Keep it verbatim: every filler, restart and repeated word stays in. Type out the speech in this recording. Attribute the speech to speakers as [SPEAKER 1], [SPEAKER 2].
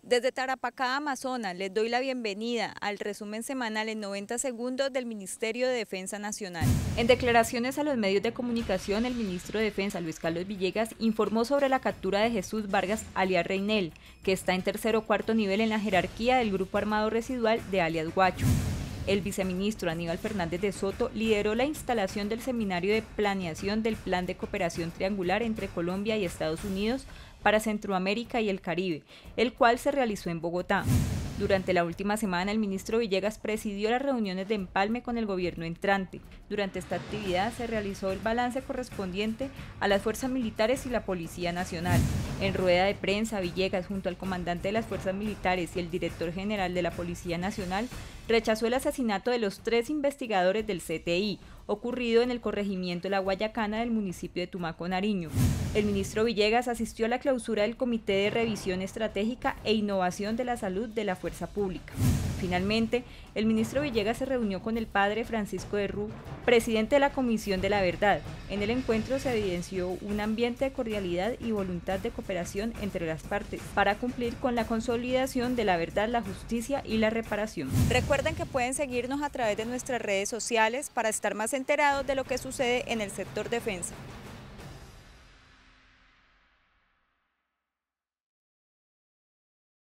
[SPEAKER 1] Desde Tarapacá, Amazonas, les doy la bienvenida al resumen semanal en noventa segundos del Ministerio de Defensa Nacional. En declaraciones a los medios de comunicación, el ministro de Defensa, Luis Carlos Villegas, informó sobre la captura de Jesús Vargas, alias Reinel, que está en tercer o cuarto nivel en la jerarquía del grupo armado residual de alias Guacho. El viceministro Aníbal Fernández de Soto lideró la instalación del seminario de planeación del Plan de Cooperación Triangular entre Colombia y Estados Unidos para Centroamérica y el Caribe, el cual se realizó en Bogotá. Durante la última semana, el ministro Villegas presidió las reuniones de empalme con el gobierno entrante. Durante esta actividad se realizó el balance correspondiente a las fuerzas militares y la Policía Nacional. En rueda de prensa, Villegas, junto al comandante de las fuerzas militares y el director general de la Policía Nacional, rechazó el asesinato de los tres investigadores del C T I, ocurrido en el corregimiento La Guayacana del municipio de Tumaco, Nariño. El ministro Villegas asistió a la clausura del Comité de Revisión Estratégica e Innovación de la Salud de la Fuerza Pública. Finalmente, el ministro Villegas se reunió con el padre Francisco de Rú, presidente de la Comisión de la Verdad. En el encuentro se evidenció un ambiente de cordialidad y voluntad de cooperación entre las partes para cumplir con la consolidación de la verdad, la justicia y la reparación. Recuerden que pueden seguirnos a través de nuestras redes sociales para estar más enterados de lo que sucede en el sector defensa.